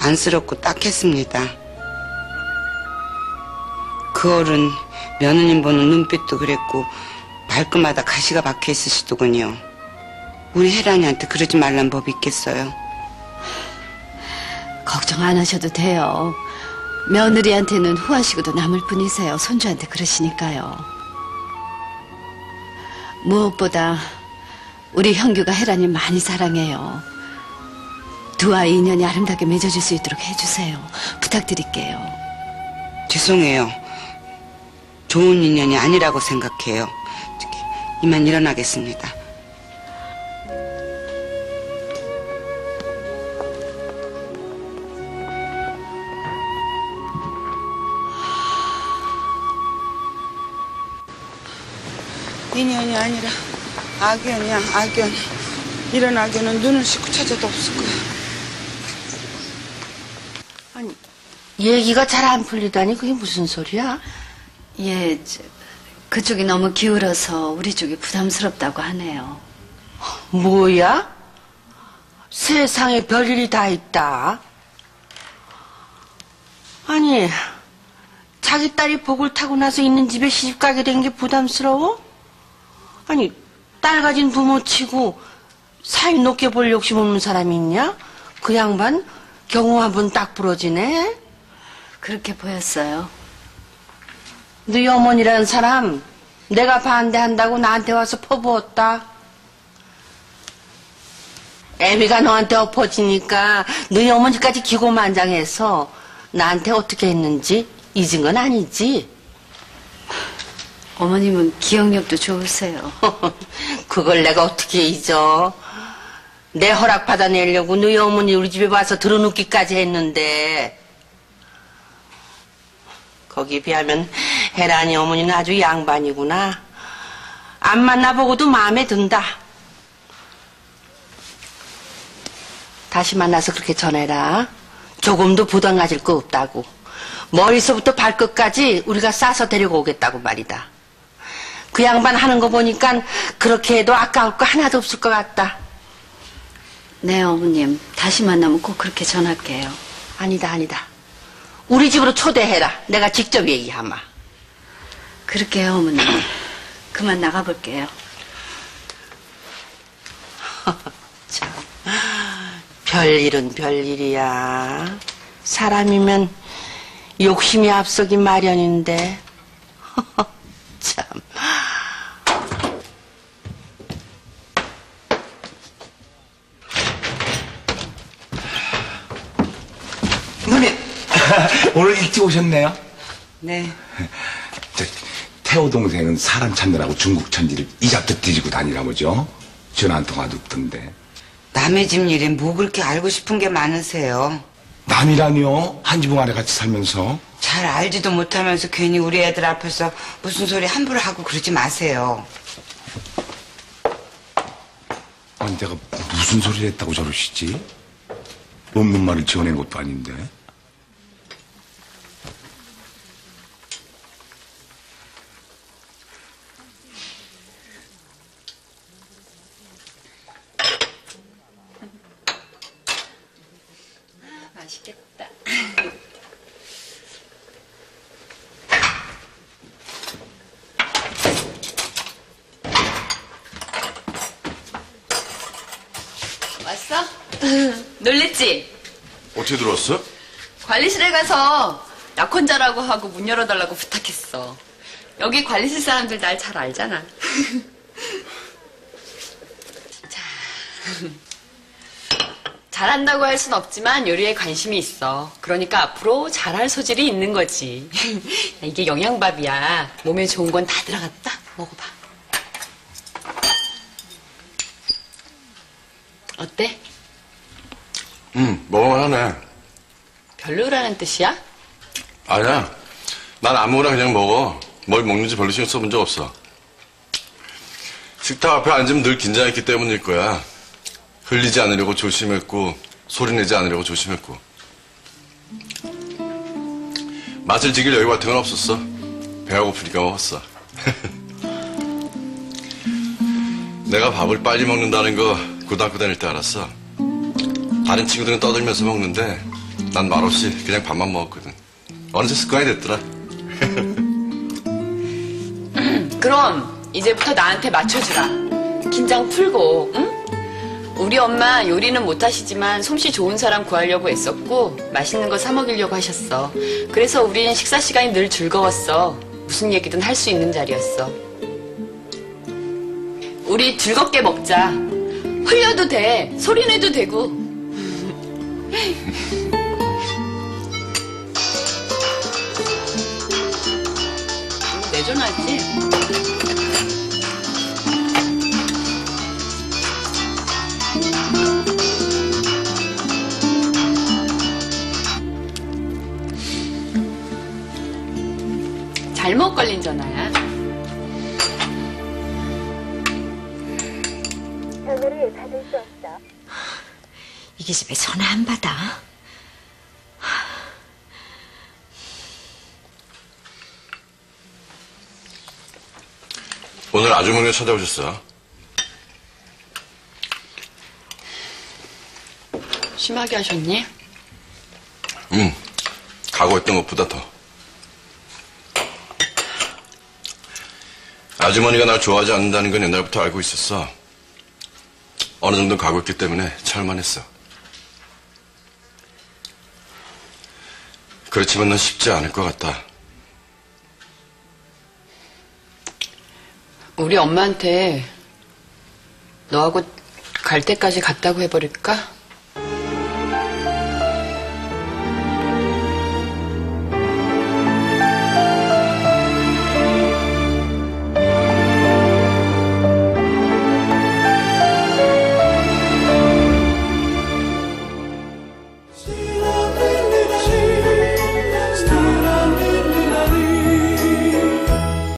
안쓰럽고 딱했습니다. 그 어른 며느님 보는 눈빛도 그랬고 발끝마다 가시가 박혀 있으시더군요. 우리 혜란이한테 그러지 말란 법이 있겠어요? 걱정 안 하셔도 돼요. 며느리한테는 후하시고도 남을 뿐이세요. 손주한테 그러시니까요. 무엇보다 우리 형규가 혜란이 많이 사랑해요. 두 아이 인연이 아름답게 맺어질 수 있도록 해주세요. 부탁드릴게요. 죄송해요. 좋은 인연이 아니라고 생각해요. 이만 일어나겠습니다. 인연이 아니라 악연이야, 악연. 이런 악연은 눈을 씻고 찾아도 없을 거야. 아니, 얘기가 잘 안 풀리다니 그게 무슨 소리야? 예, 그쪽이 너무 기울어서 우리 쪽이 부담스럽다고 하네요. 뭐야? 세상에 별일이 다 있다. 아니, 자기 딸이 복을 타고 나서 있는 집에 시집 가게 된 게 부담스러워? 아니, 딸 가진 부모 치고 사이 높게 볼 욕심 없는 사람이 있냐? 그 양반 경호 한번 딱 부러지네? 그렇게 보였어요. 너희 어머니라는 사람 내가 반대한다고 나한테 와서 퍼부었다. 애미가 너한테 엎어지니까 너희 어머니까지 기고만장해서 나한테 어떻게 했는지 잊은 건 아니지? 어머님은 기억력도 좋으세요. 그걸 내가 어떻게 잊어? 내 허락 받아내려고 너희 어머니 우리 집에 와서 들어눕기까지 했는데 거기에 비하면 혜란이 어머니는 아주 양반이구나. 안 만나보고도 마음에 든다. 다시 만나서 그렇게 전해라. 조금도 부담 가질 거 없다고. 머리서부터 발끝까지 우리가 싸서 데리고 오겠다고 말이다. 그 양반 하는 거 보니까 그렇게 해도 아까울 거 하나도 없을 것 같다. 네, 어머님. 다시 만나면 꼭 그렇게 전할게요. 아니다, 아니다. 우리 집으로 초대해라. 내가 직접 얘기하마. 그럴게요, 어머님. 그만 나가볼게요. 참, 별일은 별일이야. 사람이면 욕심이 앞서기 마련인데. 참. 누님, 오늘 일찍 오셨네요. 네. 태호 동생은 사람 찾느라고 중국 천지를 이잡듯 뒤지고 다니나 보죠. 전화 한 통화 듣던데. 남의 집 일에 뭐 그렇게 알고 싶은 게 많으세요? 남이라뇨? 한 지붕 아래 같이 살면서. 잘 알지도 못하면서 괜히 우리 애들 앞에서 무슨 소리 함부로 하고 그러지 마세요. 아니, 내가 무슨 소리를 했다고 저러시지? 없는 말을 지어낸 것도 아닌데. 맛있겠다. 왔어? 놀랬지? 어떻게 들어왔어? 관리실에 가서 약혼자라고 하고 문 열어달라고 부탁했어. 여기 관리실 사람들 날 잘 알잖아. 자, 잘한다고 할 순 없지만 요리에 관심이 있어. 그러니까 앞으로 잘할 소질이 있는 거지. 이게 영양밥이야. 몸에 좋은 건 다 들어갔다. 먹어봐. 어때? 먹을만하네. 별로라는 뜻이야? 아니야. 난 아무거나 그냥 먹어. 뭘 먹는지 별로 신경 써본 적 없어. 식탁 앞에 앉으면 늘 긴장했기 때문일 거야. 흘리지 않으려고 조심했고 소리내지 않으려고 조심했고. 맛을 지킬 여유 같은 건 없었어. 배가 고프니까 먹었어. 내가 밥을 빨리 먹는다는 거 고등학교 다닐 때 알았어. 다른 친구들은 떠들면서 먹는데 난 말없이 그냥 밥만 먹었거든. 어느새 습관이 됐더라. 그럼 이제부터 나한테 맞춰주라. 긴장 풀고, 응? 우리 엄마 요리는 못하시지만 솜씨 좋은 사람 구하려고 애썼고 맛있는 거 사 먹이려고 하셨어. 그래서 우린 식사 시간이 늘 즐거웠어. 무슨 얘기든 할 수 있는 자리였어. 우리 즐겁게 먹자. 흘려도 돼. 소리내도 되고. 내전하지? 잘못 걸린 전화야. 전화를 받을 수 없어. 이 기집애 전화 안 받아. 오늘 아주머니가 찾아오셨어. 심하게 하셨니? 응. 각오했던 것보다 더. 아주머니가 날 좋아하지 않는다는 건 옛날부터 알고 있었어. 어느 정도 각오했기 때문에 참을만했어. 그렇지만 난 쉽지 않을 것 같다. 우리 엄마한테 너하고 갈 때까지 갔다고 해버릴까?